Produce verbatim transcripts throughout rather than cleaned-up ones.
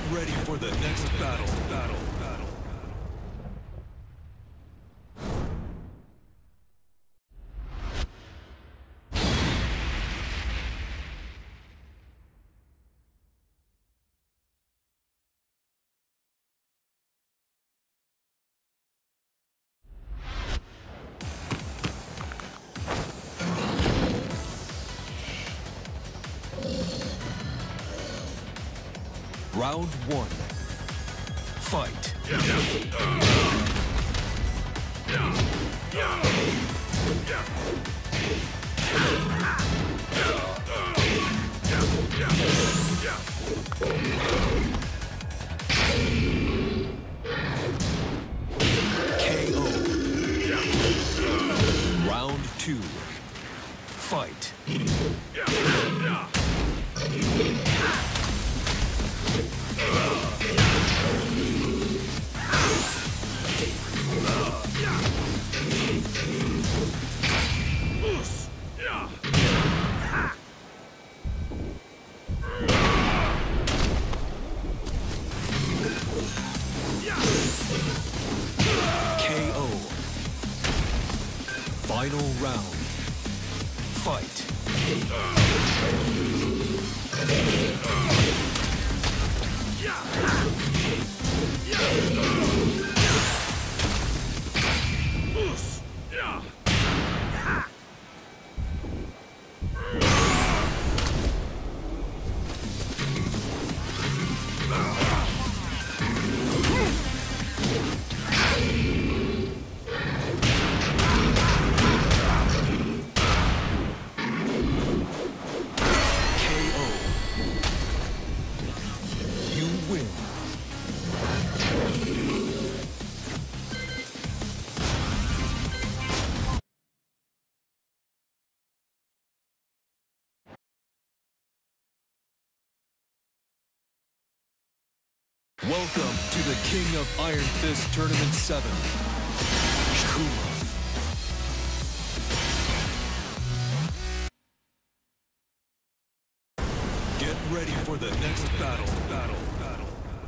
ready for the next battle. Battle. Battle. Round one. Fight. K O. Round two. Fight. K O. Final round. Fight. Welcome to the King of Iron Fist Tournament seven, Kuma. Get ready for the next battle, battle, battle.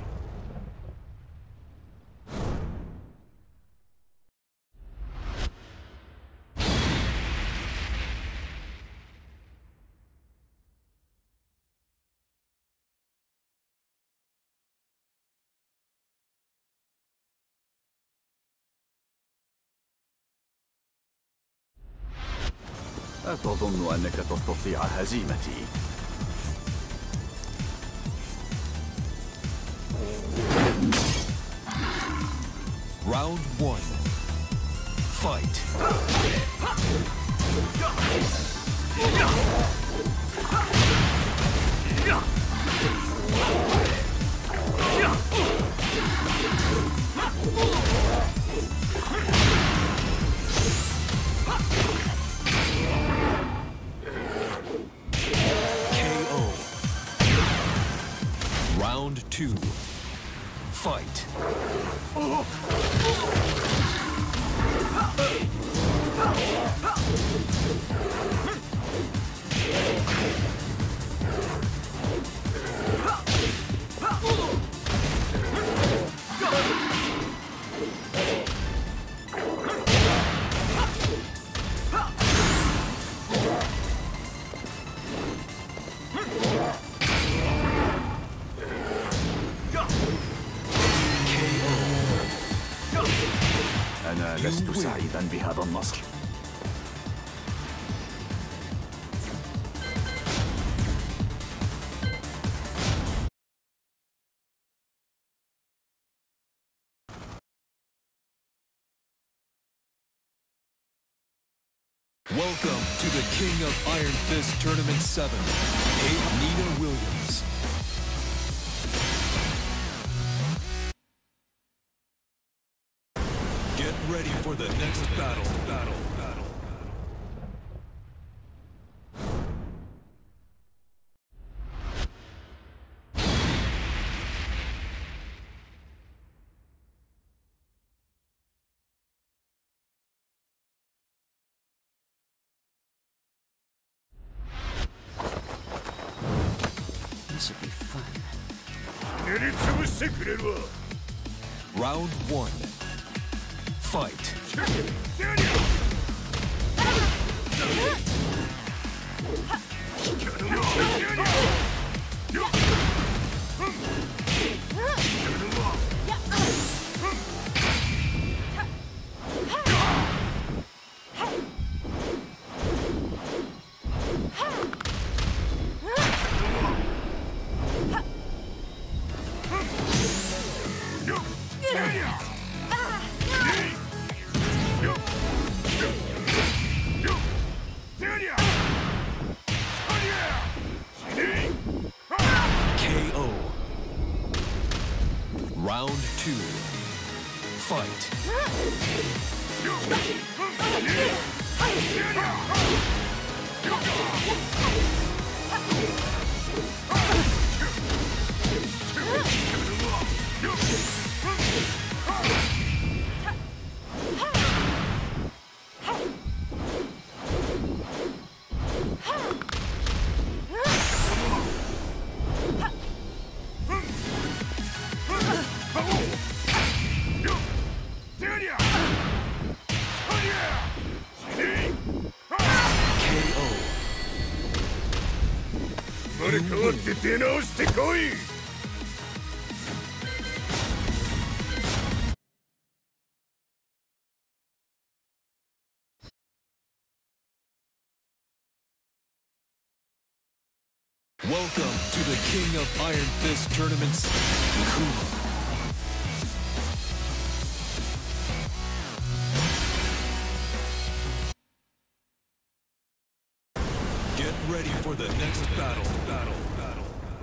أتظن أنك تستطيع هزيمتي؟ Round one. Fight. Round two. Fight. أنا لست سعيداً بهذا النصر. Welcome to the King of Iron Fist Tournament seven, Nina Williams. Get ready for the next battle, battle, battle. This would be fun. Round one. Fight. K O. Round two. Fight. Welcome to the King of Iron Fist Tournaments, Kuma. Get ready for the next battle, battle, battle.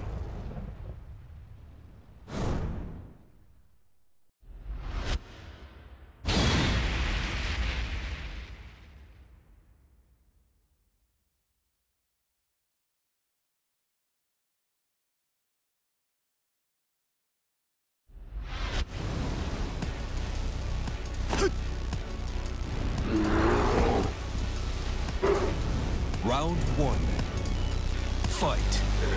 Round one. Fight.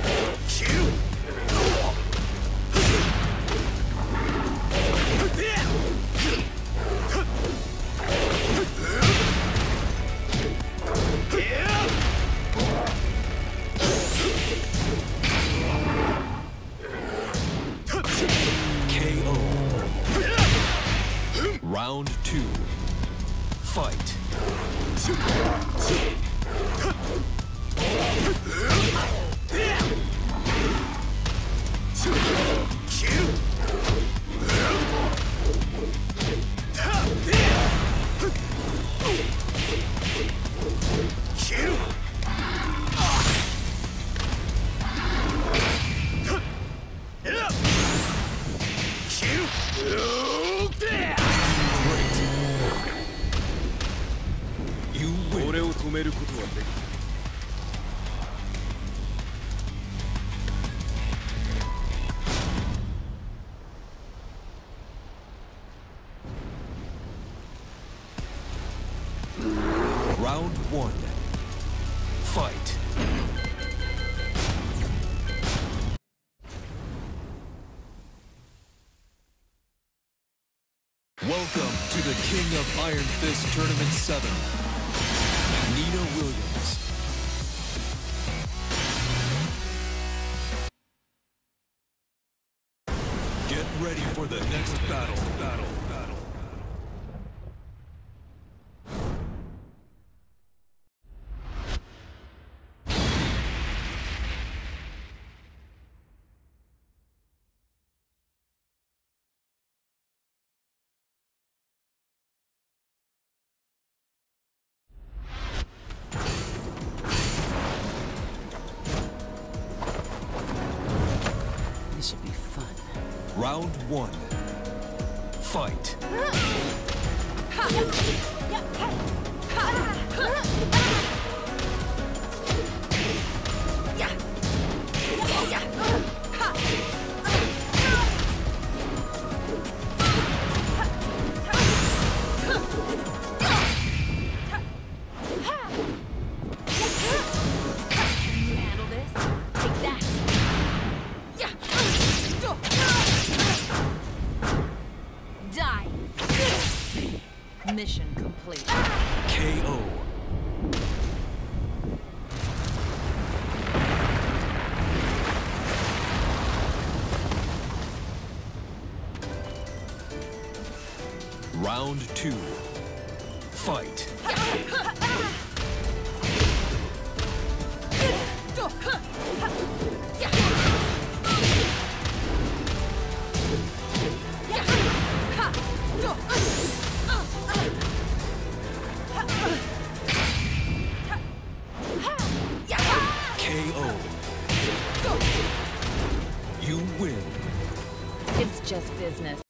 K O. Round two. Fight. Round one. Fight. Welcome to the King of Iron Fist Tournament seven, Nina Williams. Get ready for the next battle, battle, battle. This should be fun. Round one. Fight. Can you handle this? Take that. Yeah. Mission complete. K O. Round two. Fight. K O. You win. It's just business.